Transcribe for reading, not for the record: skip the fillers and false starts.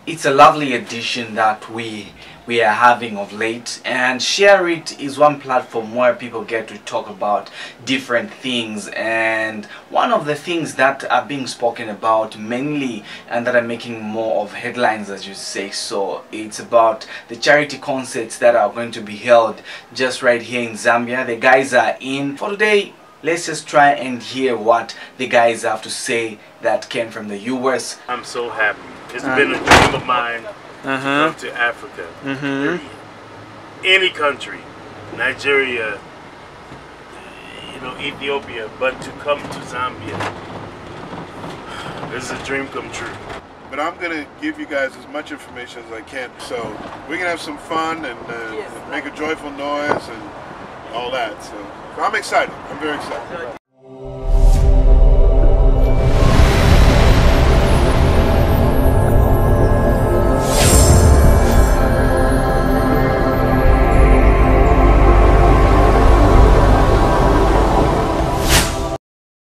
it's a lovely addition that we are having of late, and Share It is one platform where people get to talk about different things, and one of the things that are being spoken about mainly and that are making more of headlines, as you say, so it's about the charity concerts that are going to be held just right here in Zambia. The guys are in for today. Let's just try and hear what the guys have to say that came from the US. I'm so happy. It's been a dream of mine to come to Africa. Any country, Nigeria, Ethiopia, but to come to Zambia, this is a dream come true. But I'm going to give you guys as much information as I can. So we're going to have some fun and make a joyful noise and all that. So I'm excited. I'm very excited.